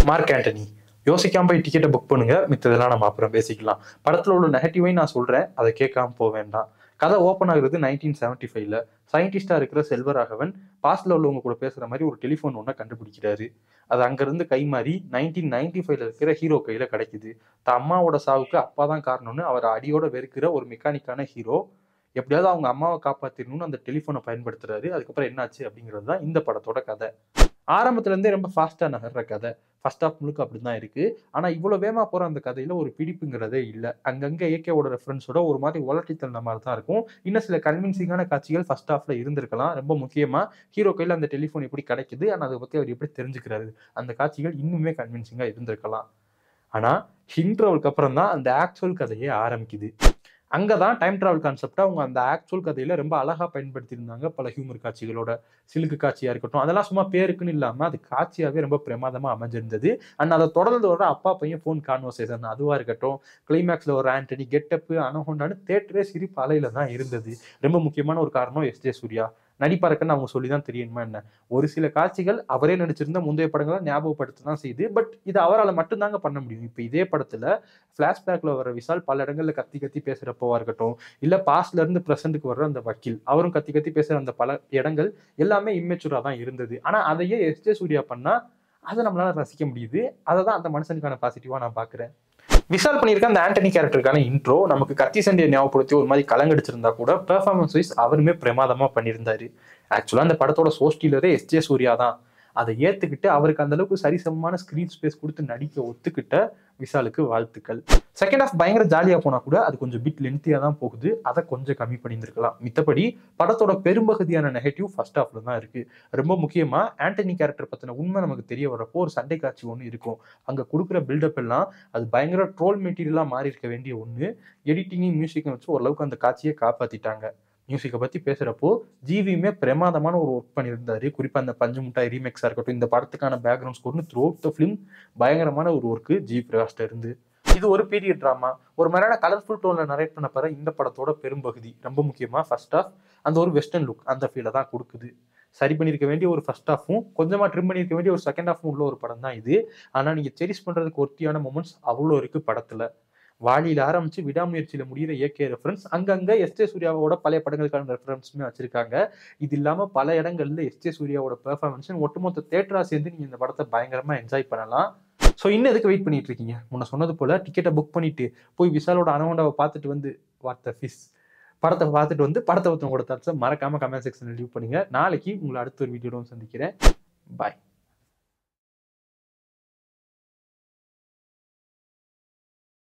Mark Antony. யோசிக்காம போய் டிக்கெட்டை புக் பண்ணுங்க, மித்ததெல்லாம் நம்ம அப்புறம் பேசிக்கலாம். படத்துல உள்ள நெகட்டிவையும் நான் சொல்றேன், அதை கேட்காம போக வேண்டாம். கதை ஓப்பன் ஆகுறது 1975ல. சயின்டிஸ்டா இருக்கிற செல்வராகவன் பாஸ்ட்ல உள்ளவங்க கூட பேசுற மாதிரி ஒரு டெலிஃபோன் ஒன்றை கண்டுபிடிக்கிறாரு. அது அங்கிருந்து கை மாறி 1995ல இருக்கிற ஹீரோ கையில கிடைக்குது. தான் அம்மாவோட சாவுக்கு அப்பா தான் காரணம்னு அவர் அடியோட வெறுக்கிற ஒரு மெக்கானிக்கான ஹீரோ எப்படியாவது அவங்க அம்மாவை காப்பாத்திடணும்னு அந்த டெலிஃபோனை பயன்படுத்துறாரு. அதுக்கப்புறம் என்னாச்சு அப்படிங்கிறது தான் இந்த படத்தோட கதை. ஆரம்பத்துல இருந்தே ரொம்ப ஃபாஸ்டா நகர்ற கதை. ஃபர்ஸ்ட் ஹாஃப் முழுக்க அப்படிதான் இருக்கு. ஆனா இவ்வளவு வேகமா போற அந்த கதையில ஒரு பிடிப்புங்கிறதே இல்ல. அங்கங்க ஏகேவோட ரெஃபரன்ஸோட ஒரு மாதிரி உலட்டித்தன மாதிரி தான் இருக்கும். இன்னும் சில கன்வின்சிங்கான காட்சிகள் ஃபர்ஸ்ட் ஹாஃப்ல இருந்திருக்கலாம். ரொம்ப முக்கியமா ஹீரோ கையில அந்த டெலிஃபோன் எப்படி கிடைக்குது, ஆனா அதை பத்தி அவர் எப்படி தெரிஞ்சுக்கிறாரு, அந்த காட்சிகள் இன்னுமே கன்வின்சிங்கா இருந்திருக்கலாம். ஆனா இன்டர்வலுக்கு அப்புறம் தான் அந்த ஆக்சுவல் கதையே ஆரம்பிக்குது. அங்கதான் டைம் டிராவல் கான்செப்டா அவங்க அந்த ஆக்சுவல் கதையில ரொம்ப அழகா பயன்படுத்தியிருந்தாங்க. பல ஹியூமர் காட்சிகளோட, சிலுக்கு காட்சியா இருக்கட்டும், அதெல்லாம் சும்மா பேருக்குன்னு இல்லாம அது காட்சியாவே ரொம்ப பிரமாதமா அமைஞ்சிருந்தது. அண்ட் அதை தொடர்ந்து வர அப்பா பையன் ஃபோன் கான்வர்சேஷன் அதுவா இருக்கட்டும், கிளைமேக்ஸ்ல ஒரு ஆண்டனி கெட்டப்பு அனஹோண்டான்னு தேட்டரே சிரிப்பு அலையில தான் இருந்தது. ரொம்ப முக்கியமான ஒரு காரணம் எஸ் ஜே சூர்யா நடிப்பாருக்குன்னு அவங்க சொல்லிதான் தெரியணுமா என்ன. ஒரு சில காட்சிகள் அவரே நடிச்சிருந்த முந்தைய படங்களை ஞாபகப்படுத்த தான் செய்யுது. பட் இது அவரால் மட்டும்தாங்க பண்ண முடியும். இப்ப இதே படத்துல பிளாஷ்பேக்ல வர விஷால் பல இடங்கள்ல கத்தி கத்தி பேசுறப்போவா இருக்கட்டும், இல்ல பாஸ்ட்ல இருந்து பிரசன்ட்டுக்கு வர்ற அந்த வக்கீல் அவரும் கத்தி கத்தி பேசுற அந்த பல இடங்கள் எல்லாமே இம்மெச்சூரா தான் இருந்தது. ஆனா அதையே எஸ் ஜே சூர்யா பண்ணா அதை நம்மளால ரசிக்க முடியுது. அதை தான் அந்த மனுஷனுக்கான பாசிட்டிவா நான் பாக்குறேன். விஷால் பண்ணியிருக்க அந்த ஆண்டனி கேரக்டருக்கான இன்ட்ரோ நமக்கு கத்தி சண்டையை ஞாபகப்படுத்தி ஒரு மாதிரி கலங்கடிச்சிருந்தா கூட பெர்ஃபார்மன்ஸ் வைஸ் அவருமே பிரமாதமா பண்ணியிருந்தாரு. ஆக்சுவலா அந்த படத்தோட சோஸ்டீலரே எஸ் ஜே சூர்யா தான். அதை ஏத்துக்கிட்டு அவருக்கு அந்த அளவுக்கு சரிசமமான ஸ்கிரீன் ஸ்பேஸ் கொடுத்து நடிக்க ஒத்துக்கிட்ட விஷாலுக்கு வாழ்த்துக்கள். செகண்ட் ஹாஃப் பயங்கர ஜாலியா போனா கூட அது கொஞ்சம் பிட் லென்த்தியா தான் போகுது. அதை கொஞ்சம் கம்மி பண்ணியிருந்திருக்கலாம். மித்தபடி படத்தோட பெரும்பகுதியான நெகட்டிவ் ஃபர்ஸ்ட் ஹாஃப்ல தான் இருக்கு. ரொம்ப முக்கியமா ஆண்டனி கேரக்டர் பத்தின உண்மை நமக்கு தெரிய வரப்போ ஒரு சண்டை காட்சி ஒன்று இருக்கும். அங்க கொடுக்குற பில்டப் எல்லாம் அது பயங்கர ட்ரோல் மெட்டீரியலா மாறி இருக்க வேண்டிய ஒண்ணு. எடிட்டிங்கும் மியூசிக்கும் வச்சு ஓரளவுக்கு அந்த காட்சியை காப்பாத்திட்டாங்க. மியூசிக்கை பத்தி பேசுறப்போ ஜிவியுமே பிரமாதமான ஒரு ஒர்க் பண்ணியிருந்தாரு. குறிப்பா அந்த பஞ்சு முட்டாய் ரீமேக்ஸா இருக்கட்டும், இந்த படத்துக்கான பேக்ரவுண்ட் ஸ்கோர்னு த்ரூ அவுட் த ஃபிலிம் பயங்கரமான ஒரு ஒர்க்கு ஜி பிரகாஷ்ட இருந்து. இது ஒரு பீரியட் டிராமா, ஒரு மாதிரியான கலர்ஃபுல் டோன்ல நரேட் பண்ண போற இந்த படத்தோட பெரும்பகுதி ரொம்ப முக்கியமா ஃபர்ஸ்ட் ஹாஃப் அந்த ஒரு வெஸ்டர்ன் லுக் அந்த ஃபீலை தான் கொடுக்குது. சரி பண்ணியிருக்க வேண்டிய ஒரு ஃபர்ஸ்ட் ஹாஃபும் கொஞ்சமா ட்ரிம் பண்ணியிருக்க வேண்டிய ஒரு செகண்ட் ஹாஃபும் உள்ள ஒரு படம் தான் இது. ஆனா நீங்க செரிஷ் பண்றதுக்கு ஒர்த்தியான மொமெண்ட்ஸ் அவ்வளோ இருக்கு படத்துல. வாலியில ஆரம்பிச்சு விடாமுயற்சியில முடிகிற ஏகே ரெஃபரன்ஸ், அங்கங்க எஸ் ஜே சூர்யாவோட பழைய படங்களுக்கான ரெஃபரன்ஸுமே வச்சிருக்காங்க. இது இல்லாம பல இடங்கள்ல எஸ் ஜே சூர்யாவோட பெர்ஃபார்மன்ஸ் ஒட்டுமொத்த தேட்டரா சேர்ந்து நீங்க இந்த படத்தை பயங்கரமா என்ஜாய் பண்ணலாம். ஸோ இன்னும் எதுக்கு வெயிட் பண்ணிட்டு இருக்கீங்க? முன்ன சொன்னது போல டிக்கெட்டை புக் பண்ணிட்டு போய் விஷாலோட அனகோண்டாவை பார்த்துட்டு வந்து வாட் த ஃபிஷ் படத்தை பார்த்துட்டு வந்து படத்தை ஒருத்தவங்க கொடுத்தாச்சு. மறக்காம கமெண்ட் செக்ஷன்ல லீவ் பண்ணுங்க. நாளைக்கு உங்களை அடுத்த ஒரு வீடியோட சந்திக்கிறேன். பாய்.